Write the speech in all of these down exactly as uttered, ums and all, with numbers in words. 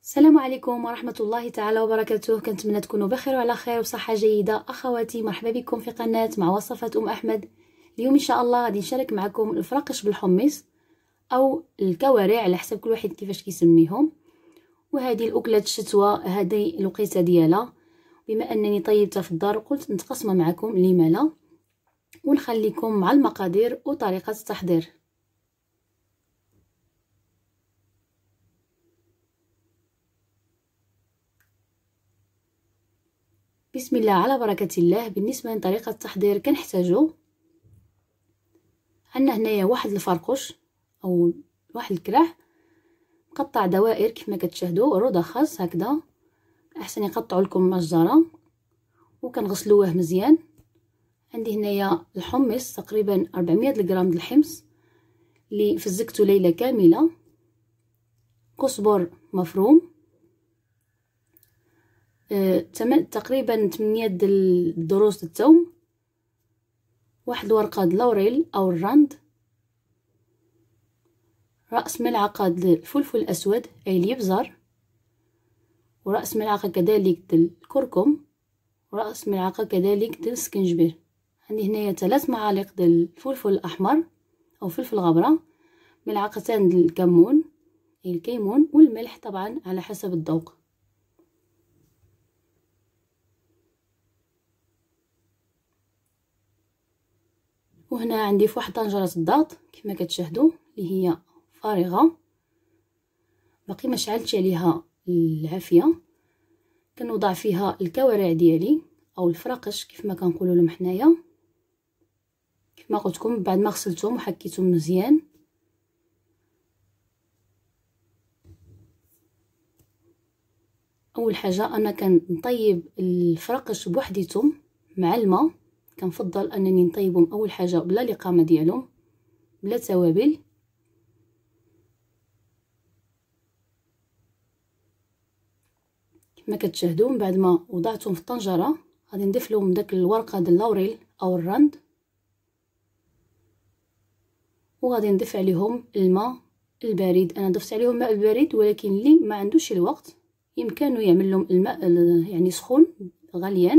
السلام عليكم ورحمة الله تعالى وبركاته. كنتمنى تكونوا بخير وعلى خير وصحة جيدة. أخواتي، مرحبا بكم في قناة مع وصفات أم أحمد. اليوم إن شاء الله غادي نشارك معكم الفراقش بالحمص أو الكوارع على حسب كل واحد كيفاش كيسميهم. وهذه الأكلة الشتوى، هذه الوقيته ديالها. بما أنني طيبتها في الدار قلت نتقاسمها معكم، لما لا، ونخليكم مع المقادير وطريقة التحضير. بسم الله على بركة الله. بالنسبة لطريقة التحضير كنحتاجو عندنا هنايا واحد الفرقش او واحد الكراح مقطع دوائر كيف ما كتشاهدوا، رده خاص هكذا، احسن يقطعوا لكم مجزره، وكنغسلوه مزيان. عندي هنايا الحمص تقريبا أربعمية غرام د الحمص اللي فزكته ليله كامله، كزبر مفروم، أه تقريبا ثمانية د الضروس د الثوم، واحد الورقه د لوريل او الرند، رأس ملعقه د الفلفل الاسود اي اليبزر، ورأس ملعقه كذلك د الكركم، ورأس ملعقه كذلك د السكنجبير. عندي هنايا ثلاث معالق د الفلفل الاحمر او فلفل غبره، ملعقتان د الكمون اي الكيمون، والملح طبعا على حسب الذوق. وهنا عندي في واحد طنجره الضغط كما كتشاهدوا اللي هي فارغه، باقي ما شعلتش عليها العافيه. كنوضع فيها الكوارع ديالي او الفراقش كيف ما كنقولوا لهم حنايا، كيف ما قلت لكم بعد ما غسلتهم وحكيتهم مزيان. اول حاجه انا كنطيب الفراقش بوحديتهم مع الماء، كنفضل انني نطيبهم اول حاجه بلا لقامه ديالهم، بلا توابل. كما كتشاهدوا من بعد ما وضعتهم في الطنجره غادي نضيف لهم داك الورقه ديال اللوريل او الرند، وغادي نضيف عليهم الماء البارد. انا ضفت عليهم ماء البارد، ولكن اللي ما عندوش الوقت يمكنه يعمل لهم الماء يعني سخون غليان،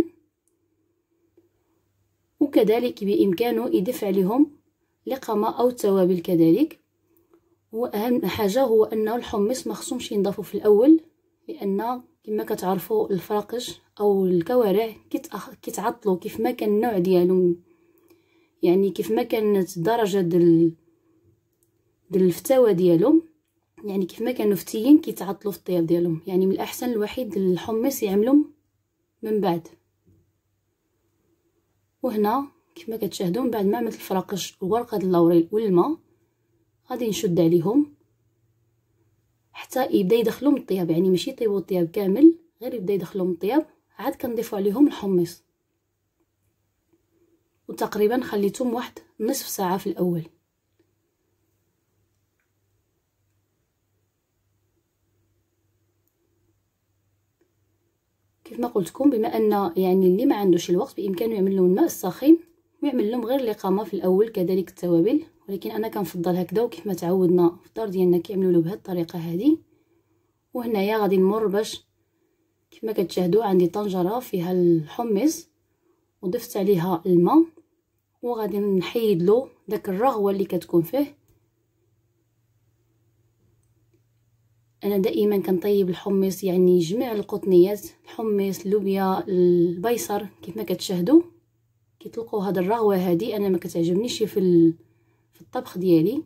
وكذلك بامكانه يضيف عليهم لقمه او توابل كذلك. واهم حاجه هو ان الحمص ما خصهمش ينضافوا في الاول، لان كما كتعرفوا الفراقش او الكوارع كيتعطلوا كيف ما كان النوع ديالهم، يعني كيف ما كانت الدرجه ديال ديال الفتاوى ديالهم، يعني كيف ما كانوا فتيين كيتعطلوا في الطياب ديالهم. يعني من الاحسن الوحيد الحمص يعملهم من بعد. وهنا كما كتشاهدوا من بعد ما عملت الفراقش وورقه اللوريل والماء غادي نشد عليهم حتى يبدا يدخلوا من الطياب، يعني ماشي يطيبوا الطياب كامل، غير يبدا يدخلوا من الطياب. عاد كنضيفوا عليهم الحمص، وتقريبا خليتهم واحد نصف ساعه في الاول. كيف ما قلت لكم، بما ان يعني اللي ما عندوش الوقت بامكانه يعمل لهم الماء الساخن ويعمل لهم غير لقامه في الاول، كذلك التوابل، ولكن انا كنفضل هكذا وكيف ما تعودنا في الدار ديالنا كيعملوا له بهذه الطريقه هذه. وهنايا غادي نمر باش كيف ما كتشاهدوا عندي طنجره فيها الحمص وضفت عليها الماء، وغادي نحيد له داك الرغوه اللي كتكون فيه. انا دائما كنطيب الحمص، يعني جميع القطنيات، الحمص، اللوبيا، البيصر، كيف ما كتشاهدوا كيطلقوا هذا الرغوه هذه. انا ما كتعجبنيش في في الطبخ ديالي.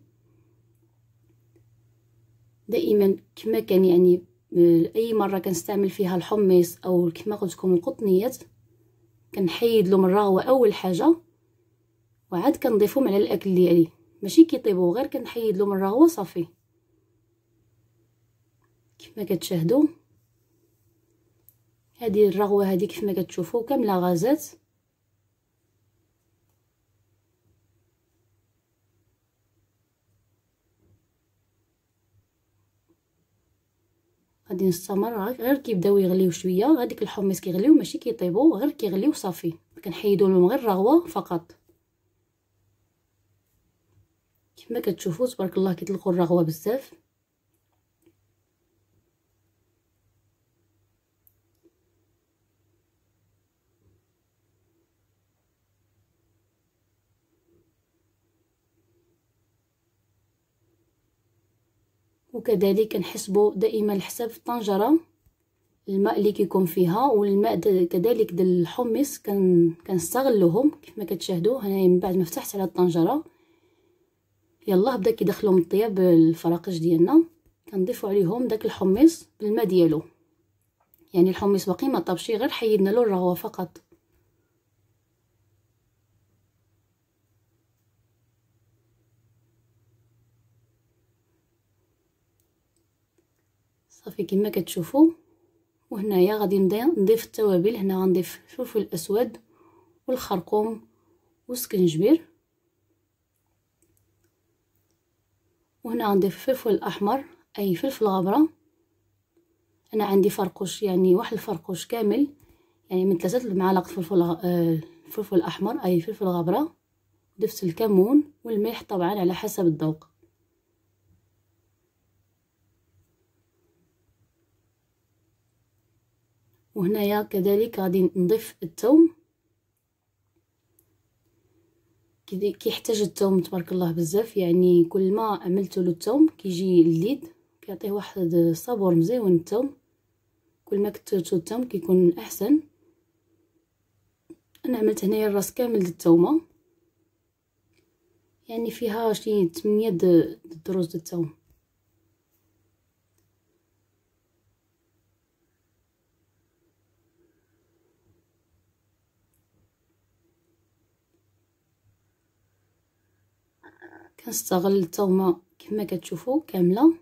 دائما كما كان يعني اي مره كنستعمل فيها الحمص او كما قلت لكم القطنيات كنحيد لهم الرغوه اول حاجه، وعاد كنضيفهم على الاكل ديالي، ماشي كيطيبوا، غير كنحيد لهم الرغوه صافي. كيف ما كتشاهدوا هذه الرغوه هذه كيف ما كتشوفوا كامله غازات. غادي نستمر غير كيبداو يغليو شويه، غاديك الحمص كيغليو ماشي كيطيبوا، غير كيغليو صافي، كنحيدوا لهم غير الرغوه فقط. كيف ما كتشوفوا تبارك الله كيطلقوا الرغوه بزاف. وكذلك نحسبوا دائما الحساب في الطنجره الماء اللي كيكون فيها، والماء كذلك ديال الحمص كان كنستغلوهم كيف ما كتشاهدوا هنايا. من بعد ما فتحت على الطنجره يلا بدا كيدخلوا من الطياب الفراقش ديالنا، كنضيفوا عليهم داك الحمص بالماء ديالو، يعني الحمص باقي ما طابشي، غير حيدنا له الرغوه فقط. صافي كما كتشوفوا. وهنايا غادي نبدا نضيف التوابل. هنا غنضيف الفلفل الاسود والخرقوم والسكنجبير، وهنا غنضيف الفلفل الاحمر اي فلفل غبره. انا عندي فرقوش، يعني واحد الفرقوش كامل، يعني من ثلاثه معالق فلفل الفلفل الاحمر اي فلفل غبره. ضفت الكمون والملح طبعا على حسب الذوق. وهنايا كذلك غادي نضيف الثوم. كيحتاج الثوم تبارك الله بزاف، يعني كل ما عملتوا له الثوم كيجي الليد، كيعطيه واحد الصابور مزيون. الثوم كل ما كثرتوا الثوم كيكون احسن. انا عملت هنايا الراس كامل د الثومه، يعني فيها شي ثمانية د الدروز د الثوم. كنستغل الثومه كما كتشوفوا كامله.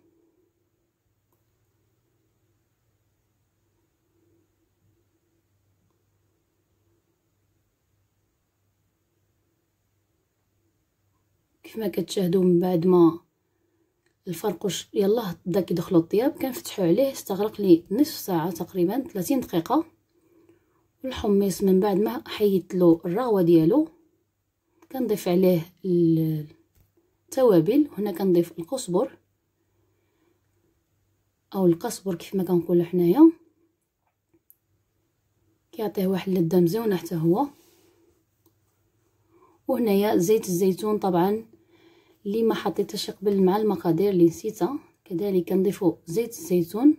كما كتشاهدوا من بعد ما الفرقوش يلاه بدا كيدخلوا الطياب كنفتحوا عليه، استغرق لي نصف ساعه تقريبا ثلاثين دقيقه. والحمص من بعد ما حيدت له الرغوه ديالو كنضيف عليه التوابل. هنا كنضيف القزبر او القزبر كيف ما كنقولوا حنايا، كيعطيه واحد اللذه مزيونه حتى هو. وهنايا زيت الزيتون طبعا اللي ما حطيتهش قبل مع المقادير اللي نسيتها، كذلك كنضيفوا زيت الزيتون.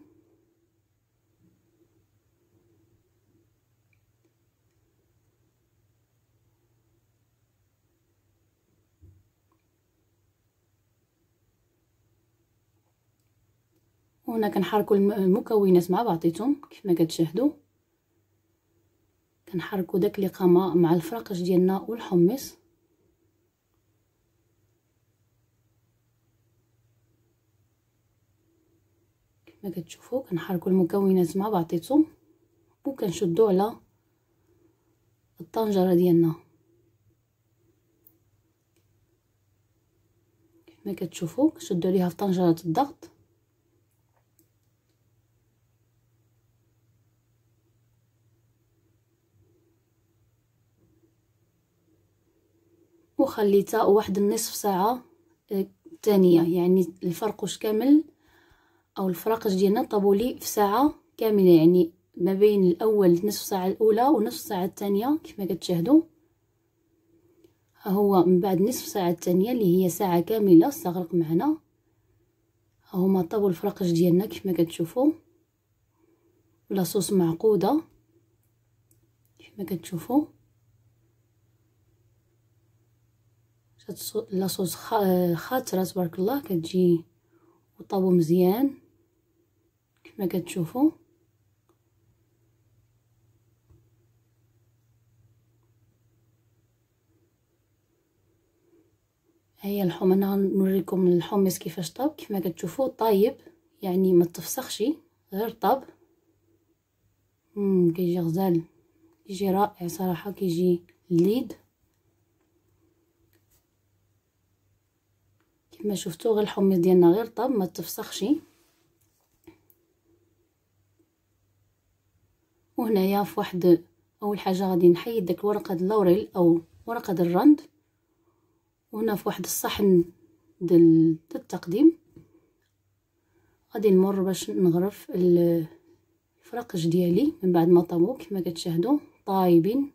وهنا كنحركوا المكونات مع بعضيتهم كيف ما كتشاهدوا. كنحركوا داك اللي قام مع الفراقش ديالنا والحمص. كما كتشوفوا كنحركوا المكونات مع بعضيتهم وكنشدوا على الطنجره ديالنا كما كتشوفوا. كنشدوا عليها في طنجره الضغط. وخليتها واحد النصف ساعه ثانيه، يعني الفرقوش كامل او الفراقش ديالنا طابوا لي في ساعه كامله، يعني ما بين الاول نصف ساعه الاولى ونصف ساعه الثانيه كما كتشاهدوا. ها هو من بعد نصف ساعه الثانيه اللي هي ساعه كامله استغرق معنا، ها هما طابوا الفراقش ديالنا كيف ما كتشوفوا. لاصوص معقوده كيف ما كتشوفوا، لاصوص خاطره تبارك الله كتجي وطابوا مزيان كما كتشوفوا. هيا الحم انا نوريكم الحمص كيفاش طاب. كما كتشوفوا طايب، يعني ما تفسخش، غير طاب. امم كيجي غزال، كيجي رائع صراحه، كيجي الليد كما شفتوا. غير الحمص ديالنا غير طاب ما تفسخش. وهنايا في واحد اول حاجه غادي نحيد داك ورقه اللوريل او ورقه الرند. وهنا في واحد الصحن ديال التقديم غادي نمر باش نغرف الفراقش ديالي من بعد ما طابوا كما كتشاهدوا طايبين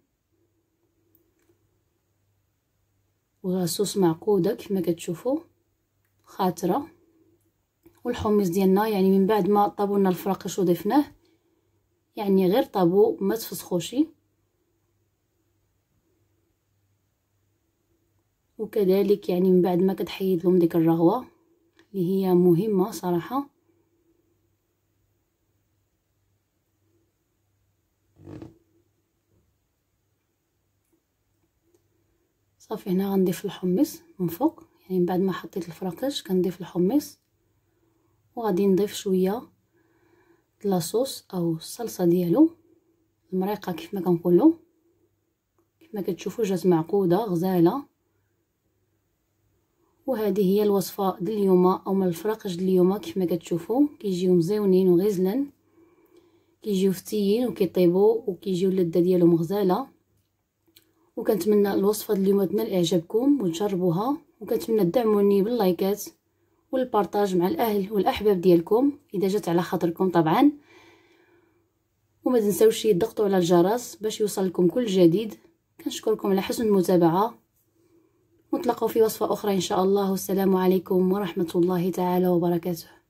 وصوص معقوده كما كتشوفوا خاطره. والحمص ديالنا يعني من بعد ما طابو لنا الفراقش وضفناه، يعني غير طابو ما تفسخوشي. وكذلك يعني من بعد ما كتحيد لهم ديك الرغوه اللي هي مهمه صراحه. صافي هنا غنضيف الحمص من فوق، يعني من بعد ما حطيت الفراكش كنضيف الحمص، وغادي نضيف شويه لاصوص او الصلصه ديالو، المريقه كيف ما كنقولوا. كيف ما كتشوفوا جات معقوده غزاله. وهذه هي الوصفه ديال اليوم او من الفراكش ديال اليوم. كيف ما كتشوفوا كيجيو مزيونين وغزلان، كيجيو فتيين وكيطيبوا وكيجيو اللذه ديالهم غزاله. وكنتمنى الوصفه ديال اليوم تنال اعجابكم وتجربوها، وكنتمنى تدعموني باللايكات والبارطاج مع الاهل والاحباب ديالكم اذا جات على خاطركم طبعا. وما تنساوش تضغطوا على الجرس باش يوصل لكم كل جديد. كنشكركم على حسن المتابعه، ونتلاقاو في وصفه اخرى ان شاء الله. والسلام عليكم ورحمه الله تعالى وبركاته.